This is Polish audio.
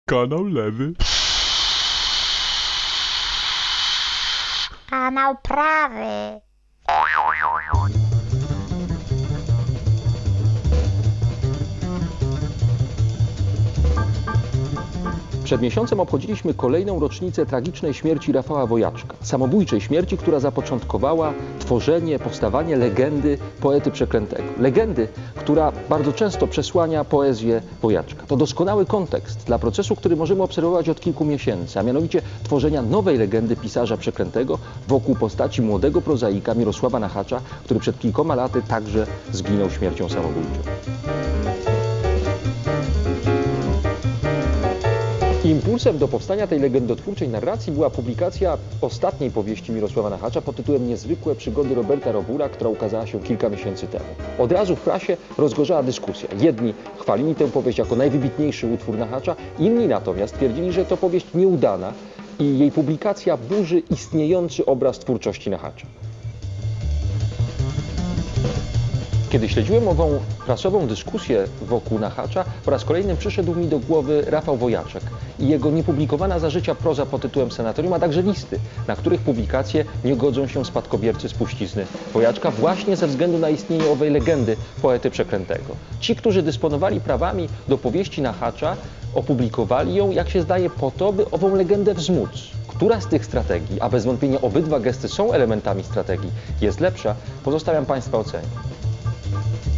Kanał lewy. Kanał prawy. Przed miesiącem obchodziliśmy kolejną rocznicę tragicznej śmierci Rafała Wojaczka. Samobójczej śmierci, która zapoczątkowała tworzenie, powstawanie legendy poety przeklętego. Legendy, która bardzo często przesłania poezję Wojaczka. To doskonały kontekst dla procesu, który możemy obserwować od kilku miesięcy, a mianowicie tworzenia nowej legendy pisarza przeklętego wokół postaci młodego prozaika Mirosława Nachacza, który przed kilkoma laty także zginął śmiercią samobójczą. Impulsem do powstania tej legendotwórczej narracji była publikacja ostatniej powieści Mirosława Nachacza pod tytułem Niezwykłe przygody Roberta Robura, która ukazała się kilka miesięcy temu. Od razu w prasie rozgorzała dyskusja. Jedni chwalili tę powieść jako najwybitniejszy utwór Nachacza, inni natomiast twierdzili, że to powieść nieudana i jej publikacja burzy istniejący obraz twórczości Nachacza. Kiedy śledziłem ową prasową dyskusję wokół Nachacza, po raz kolejny przyszedł mi do głowy Rafał Wojaczek i jego niepublikowana za życia proza pod tytułem Sanatorium, a także listy, na których publikacje nie godzą się spadkobiercy spuścizny Wojaczka właśnie ze względu na istnienie owej legendy poety przeklętego. Ci, którzy dysponowali prawami do powieści Nachacza, opublikowali ją, jak się zdaje, po to, by ową legendę wzmóc. Która z tych strategii, a bez wątpienia obydwa gesty są elementami strategii, jest lepsza, pozostawiam Państwa ocenie.